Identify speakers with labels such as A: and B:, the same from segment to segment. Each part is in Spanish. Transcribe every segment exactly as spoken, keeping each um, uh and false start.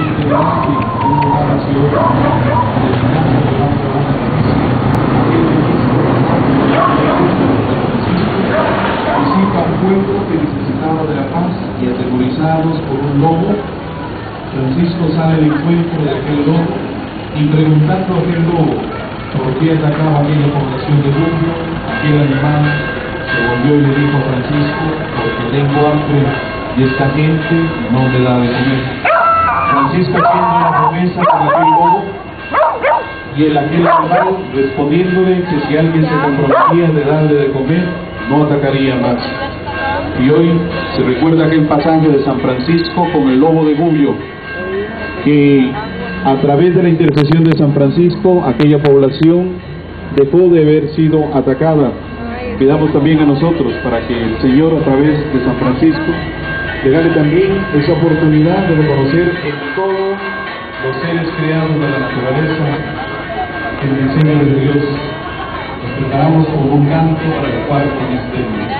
A: integrante de un lugar hacia otro, destinando de la otra banda que visita a un pueblo que necesitaba de la paz y aterrorizados por un lobo, Francisco sale al encuentro de aquel lobo y preguntando a aquel lobo por qué atacaba aquella población de Gumbio, aquel animal se volvió y le dijo a Francisco: porque tengo hambre y esta gente no me da de comer. Francisco haciendo la promesa con aquel lobo y el aquel animal respondiéndole que si alguien se comprometía de darle de comer, no atacaría más. Y hoy se recuerda aquel pasaje de San Francisco con el lobo de Gumbio, que a través de la intercesión de San Francisco aquella población dejó de haber sido atacada. Pidamos también a nosotros para que el Señor, a través de San Francisco, le dé también esa oportunidad de reconocer en todos los seres creados de la naturaleza el diseño de Dios. Nos preparamos con un canto para el cuarto misterio.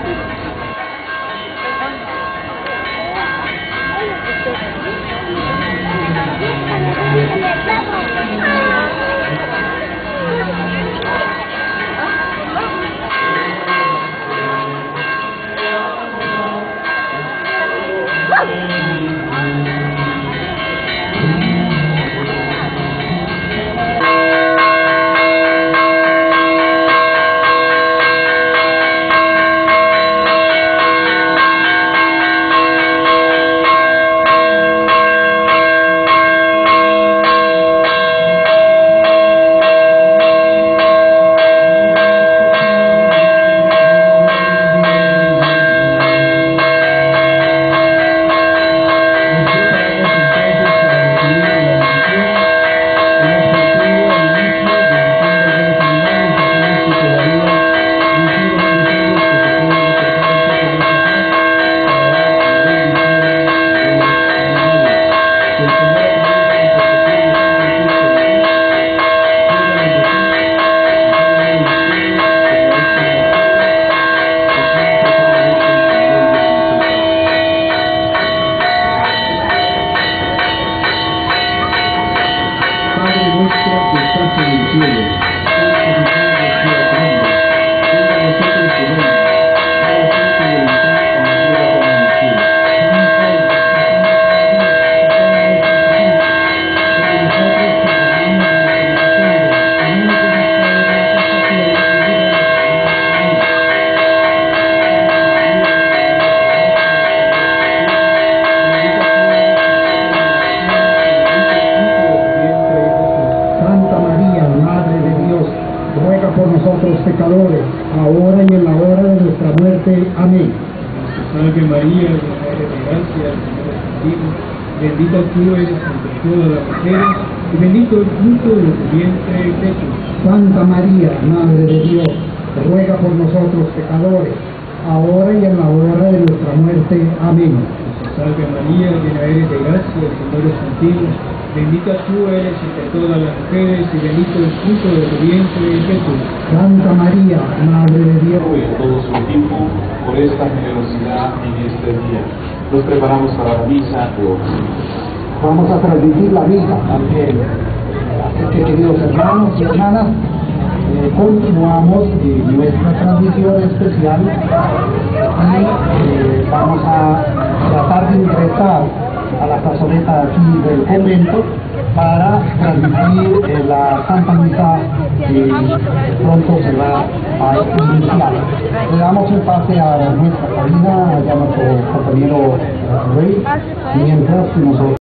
B: Pecadores, ahora y en la hora de nuestra muerte. Amén.
C: Salve María, llena eres de gracia, el Señor es contigo, bendita tú eres entre todas las mujeres, y bendito el fruto de tu vientre, Jesús.
B: Santa María, Madre de Dios, ruega por nosotros pecadores, ahora y en la hora de nuestra muerte. Amén.
C: Salve María, llena eres de gracia, el Señor es contigo, bendita tú eres entre todas las mujeres, y bendito el fruto de tu vientre, Jesús.
B: Santa María, Madre de Dios,
A: Y a todo su equipo por esta generosidad en este día. Nos preparamos para la misa de hoy.
B: vamos a transmitir la misa también. Así que, queridos hermanos y hermanas, eh, continuamos eh, nuestra transmisión especial y eh, vamos a tratar de ingresar a la plazoleta aquí del convento para transmitir eh, la Santa Misa que pronto se va a iniciar. Le damos un pase a nuestra cabina, allá nuestro compañero Rey, mientras nosotros